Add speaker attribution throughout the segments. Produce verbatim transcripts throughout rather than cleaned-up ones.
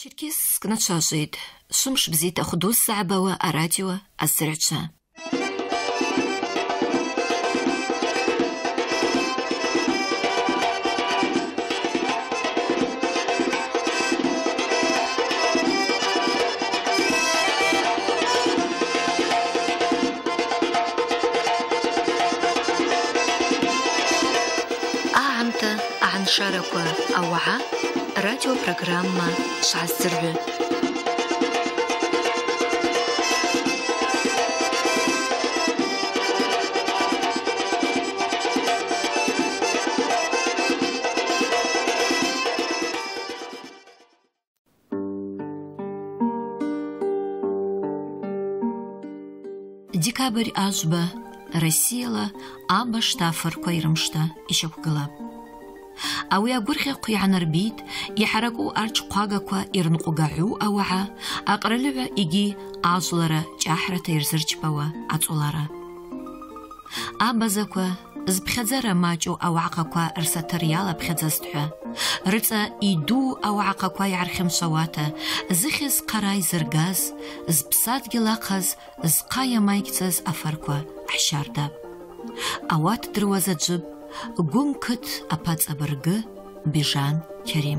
Speaker 1: Черкесск начажит. Шумш бзит ахудус сабава а радио азрача.
Speaker 2: أعنت عن شاركوا أوعى راديو برنامج شعزرع
Speaker 1: ديكابر أجبة Россия аба штафар квайрымшта ишакугала. Ауи агурхи куянарбит ихараку арч квагаква ирнкугаху ауа акралива иги ажлара чахрата ирзырчпава ацулара. Абазаква збхадзара мачу ауакаква рсатарияла бхадзастхва. Рыца иду ауакаква ярхимшавата зихис карай зыргаз збсадгилахаз зкая майкцаз афарква حشارداب اوات دروازه جب گم کت اپاц абыргы Бижан Керим.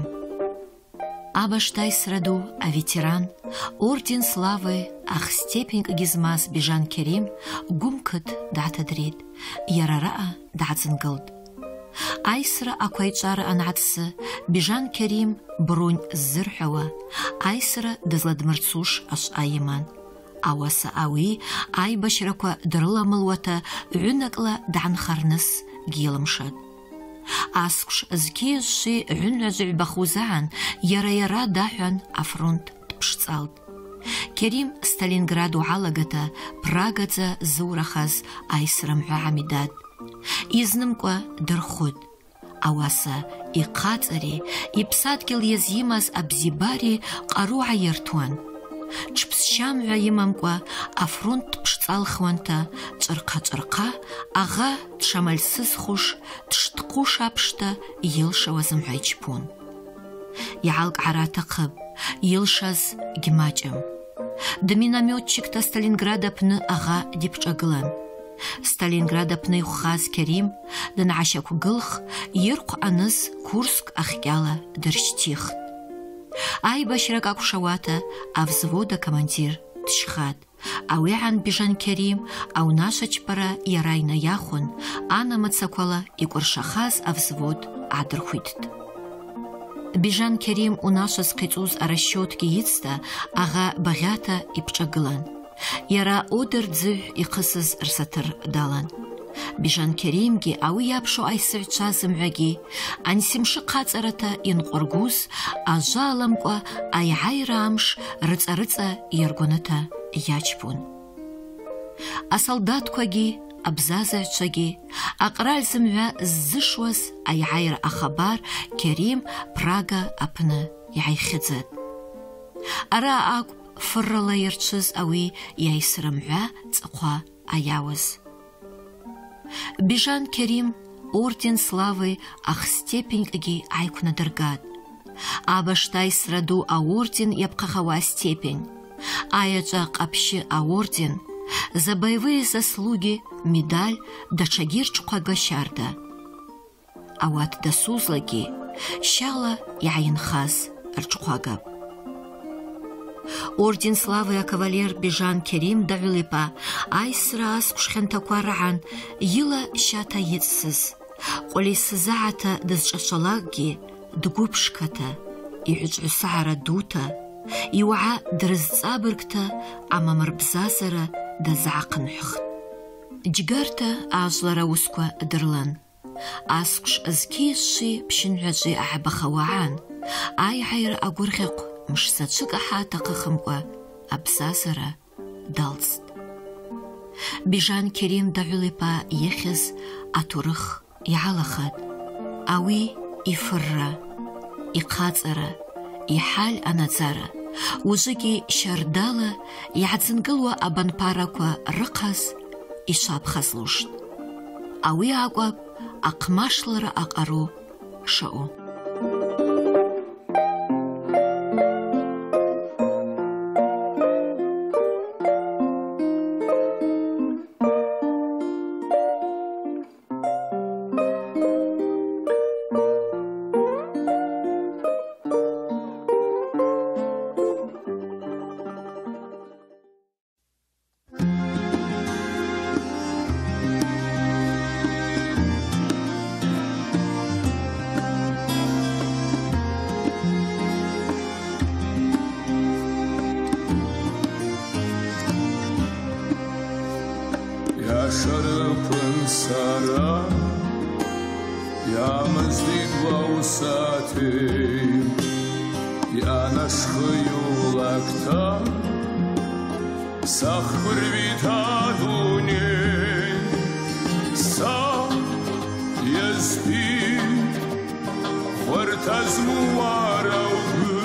Speaker 1: Абаштай сраду а ветеран орден славы ах степень гизмаз Бижан Керим гум кт датадрид ярараа дацынгалд. Айсра аквайчара анатсы Бижан Керим брунь зырхава айсра дызладмырцуш аш айыман. Ауаса ауи ай башраква дырламылуата гӏвынакӏла дгӏанхарныс гьйылымшатӏ. Асквш зкьыжвшви гӏвынгӏважвгӏвбахузагӏан йара-йара дахӏван афронт дпшцӏалтӏ. Керим Сталинграду гӏалагата Прагадза зыурахаз айсра мгӏва гӏамидатӏ. Йызнымкӏва дырхвытӏ. Ауаса йхъацӏари йпсадгьыл йазйымаз абзибари къару гӏайыртуан. Чпсщамгӏва йымамкӏва афронт дпшцӏалхуанта чӏырхъа-чӏырхъа агъа дшамальсызхуш дшткъуш апшта йылшауа зымгӏва йчпун. Йгӏалкӏгӏара атахъыпӏ, йылшаз гьмачӏым. Дминометчикта Сталинград апны агъа дипшӏагылан. Сталинград апны йхвхаз Керим дангӏащаквгылх йырхъв ъаныз Курск ахкӏьала дырщтихтӏ. Айбашрак акӏвшауата авзвода командир дщхатӏ. Ауигӏан Бижан Керим аунашвачпара йара йнайахвын анамыцаквала йкӏвыршахаз авзвод гӏадырхвиттӏ. Бижан Керим унашва зхъицӏуз арасчётгьи йыцта агъа багъьата йпшӏагылан. Йара одер дзыгӏв йхъысыз рсатыр далан. Бижан Керимги ауи йапшу айсыгӏвчва зымгӏвагьи ансимшы хъацӏарата йынкъвыргуз ажва аламкӏва айгӏайра амш рыцӏа-рыцӏа йыргваныта йачпун. Асолдатквагьи абзазагӏвчвагьи акъраль зымгӏва ззышуаз айгӏайра ахабар Керим Прага апны йгӏайхьыдзатӏ. Араъа акӏвпӏ фыррала йырчвыз ауи йайсра мгӏва цӏыхъва айауыз. Бижан Керим орден славы ах степеньгьи айквнадыргатӏ. Абаштай сраду аорден йапхъахауа степень, айачӏва къапщы аорден, за боевые заслуги медаль датшагьи рчӏвхъвага щарда. Ауат дасузлагьи щала йгӏайынхаз рчӏвхъвагапӏ. Орден славы а кавалер Бижан Керим дагӏвылипа айсра асквш хьантаква рагӏан йыла щата йыцсыз, къвалейсызагӏата дызшӏашвалагьи дгвыпшката, йгӏвычӏвгӏвысагӏара дута, йуагӏа дрызцӏабыргта амамырбзазара дазгӏахъынхӏвхтӏ. Джьгарта ажвлара уысква дырлан. Асквш зкьыжвшви пщынгӏважви агӏбахауагӏан айгӏайра агвыргъьахъв мшзаджвыкӏ ахӏа атахъыхымкӏва абзазара далцӏтӏ. Бижан Керим дагӏвылипа йыхьыз атурых йгӏалахатӏ. Ауи йфырра, йхъацӏара, йхӏаль анадзара, ужвыгьи щардала йгӏадзынгылуа абанпараква рыхъаз йшвапхазлуштӏ. Ауи акӏвапӏ акъмашлара акъару шаъу.
Speaker 3: Шамыздит ваусати Я нашхаю лакта Сах вырвита дуне Сах езби Вартазму араугы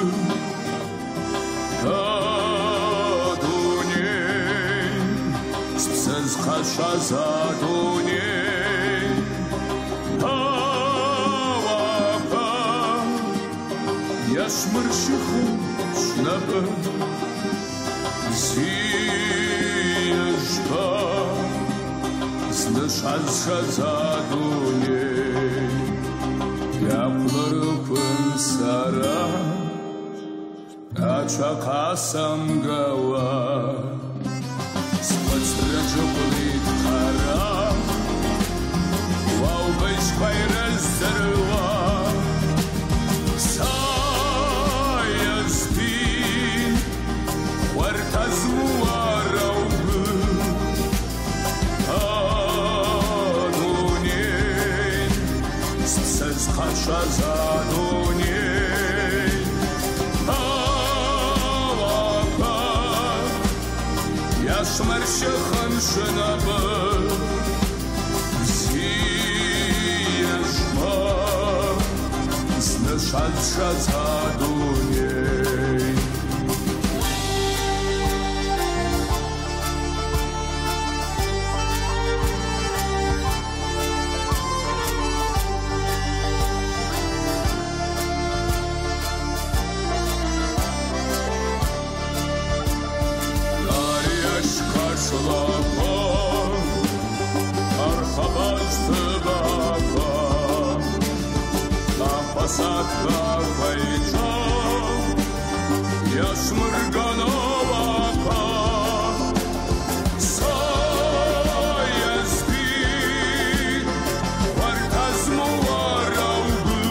Speaker 3: Та дуне Спсыз хаша за дуне Яшмыршиху шнабы Зияшба Знышазша задуне Яплары күн сара Ачақасам гава Спацрыжы құлит қара Валбыш қайрыз зірва Шазадуне Авака Яшмаршахан шынабы Зияшма Знышад шазадуне Посадка бойча, я шмыргановака, саясти, вартазму араугы,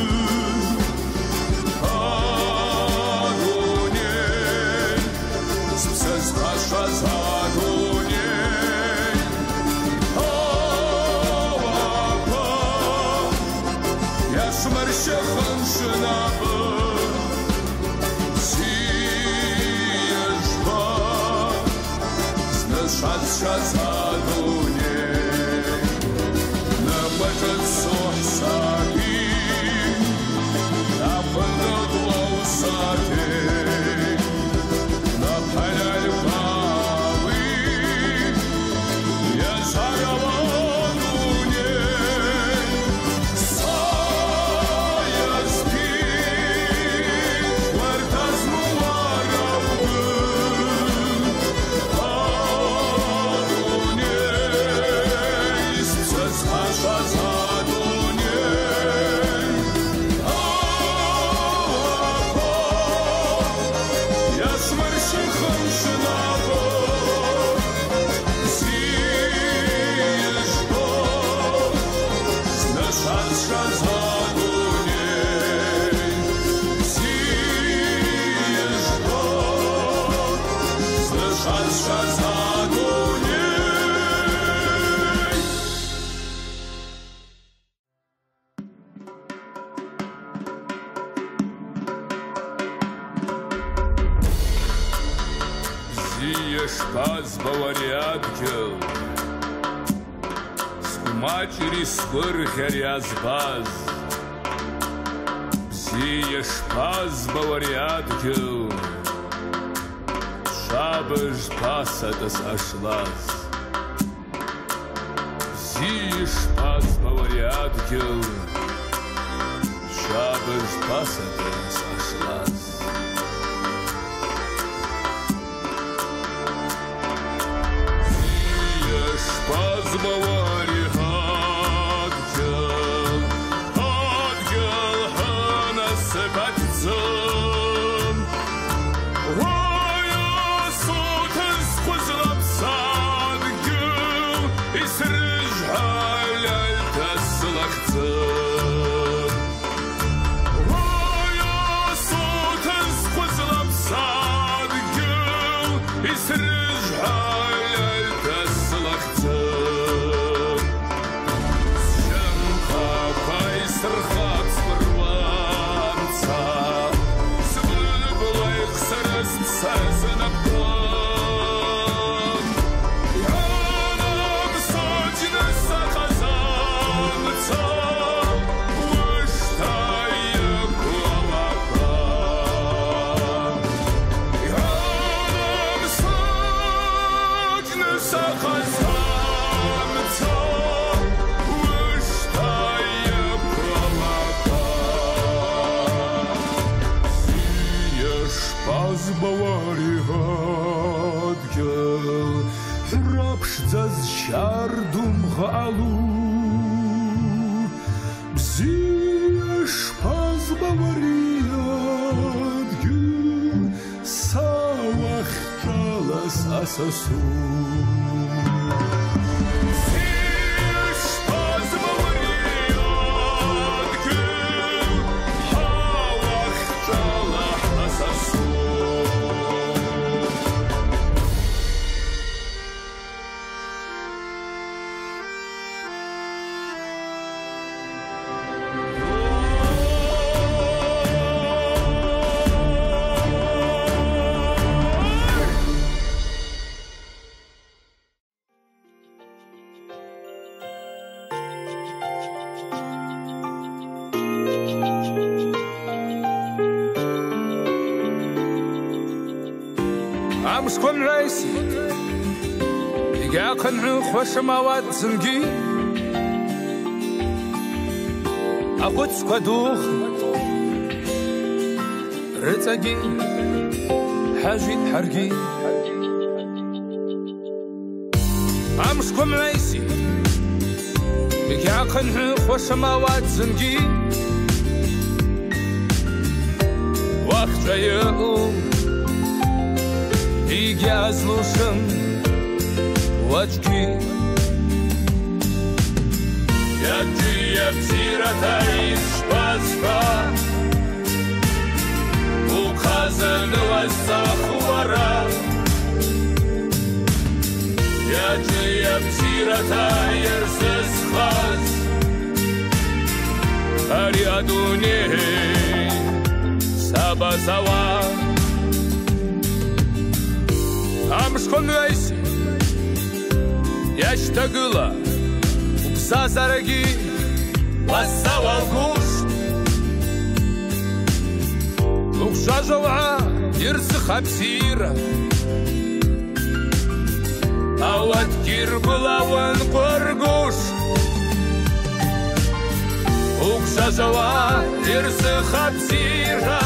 Speaker 3: адуне, спсыз хаша задуне, авака, я шмыршахан шынабы, зияшба, знышад шазадуне, набажат сохсаки, напыгыт лаусати, напаляль бавы, я жаравадуне, Зияшпаз баварядкел, скумачери сквырхер язбаз. Зияшпаз баварядкел, шабыш пасатас ашлаз. Зияшпаз баварядкел, шабыш пасатас ашлаз. Бавари адгел, адгел ханасыбатцым, Вая сутыз кузлапсадгел, Исрыж халяль таслахцым. Вая сутыз кузлапсадгел, Исрыж халяль таслахцым. Pazbavarigad gel Rapshzaz shardum ghalu Bzish pazbavarigad gel Sawakh talas asasu
Speaker 4: Amskon reisi Iga qan'u khwashamawat zingi Aqut skwadukh Rizagi Hajit hargi Amskon reisi Iga qan'u khwashamawat zingi Waqt jayu Я слушам очки Я тия псирата из шпацка Указанного сахвара Я тия псирата ерсес хаз Ариадуне сабазава Amskon reisi Yashtagula Upsazaragi Vassawal gusht Ukshajowa Yirsakh absira Awat kirbulawan qorgusht Ukshajowa Yirsakh absira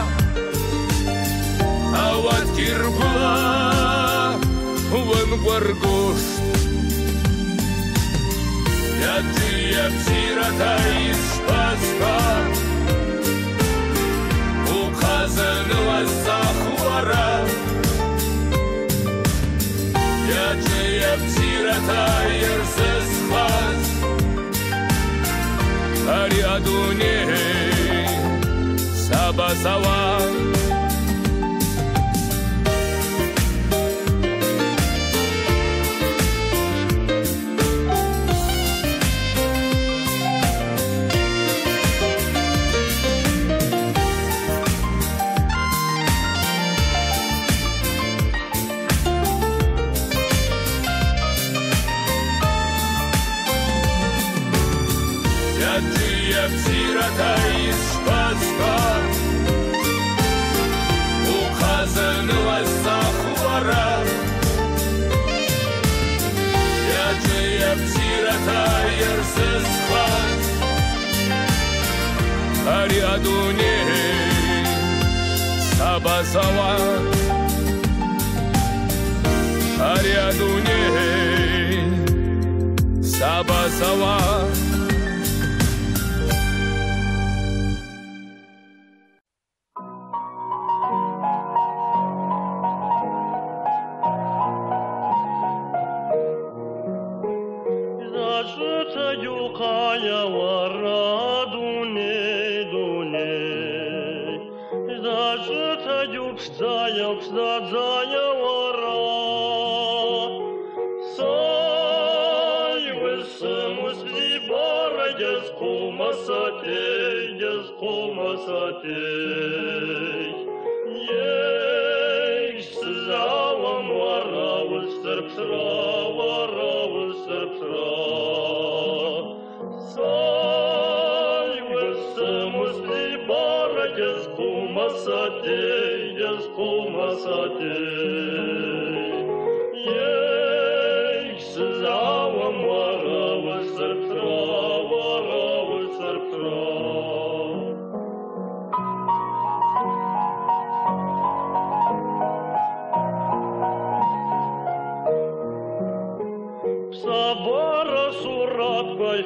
Speaker 4: Awat kirbulawan Wan qorgusht Ya tия psirata iz shpatska Uqazanwa sakhwara Ya tия psirata yerses khaz Ariadune sabazawa Psirata iz shpatska Uqazanwa sakhwara Ya tия psirata yerses khaz Ariadune sabazawa Ariadune sabazawa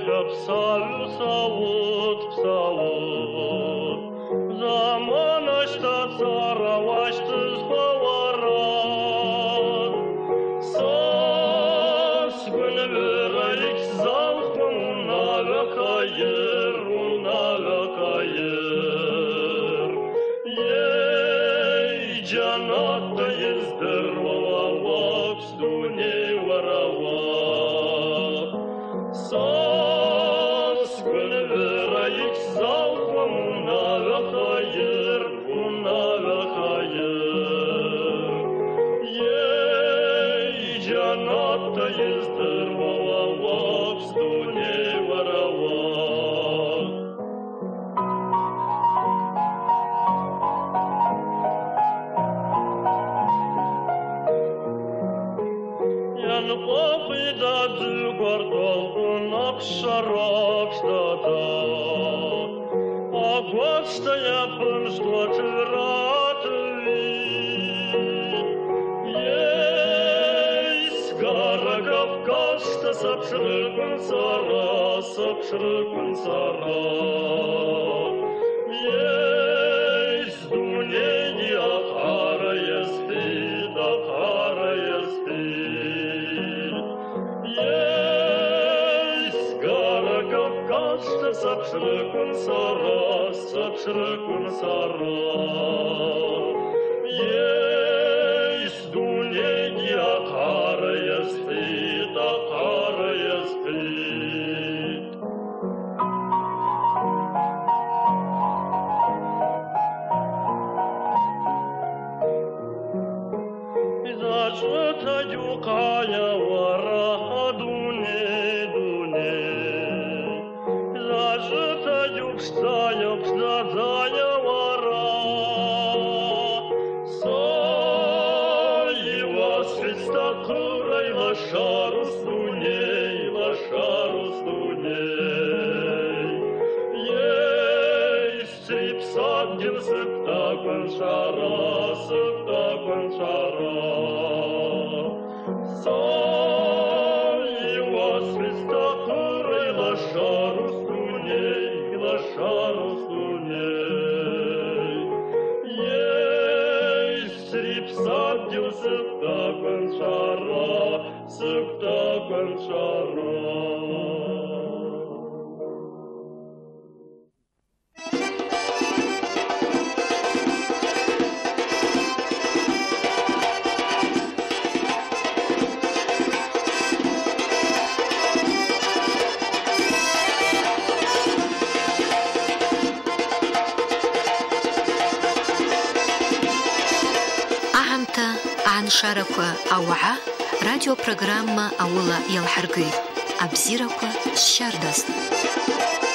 Speaker 5: Psalul s-aud, psalul Zaman ăștia țara oaște-ți băuarat S-ați gânvărăic zalhăm unală ca ier, unală ca ier Ei janata ездерва вакстуне варава S-ați gânvărăic zalhăm unală ca ier, unală ca ier Ei janata ездерва вакстуне варава Ян попы да дзюгортол унап шарап штада А гвачта я пыншла чыратви Ейс гара Кавказта сапшрыкын сара, сапшрыкын сара Ейс дунейни ахара еспид, ахара еспид Ейс гара Кавказта сапшрыкын сара, сапшрыкын сара Ейс дунейни ахара еспид, ахара еспид Зачета юкая вара дуне, дуне Зачета юкстая пздадая вара Соева свиста курай лошару с дуней, лошару с дуней Есть трипсадгин сыптакон шара, сыптакон шара Соева свиста курай лошару с дуней, лошару с дуней Есть трипсадгин сыптакон шара, сыптакон шара
Speaker 2: أهمتا عن شاركوا أوعى راديو برنامج أولا يلحرقي أبزيركوا الشاردست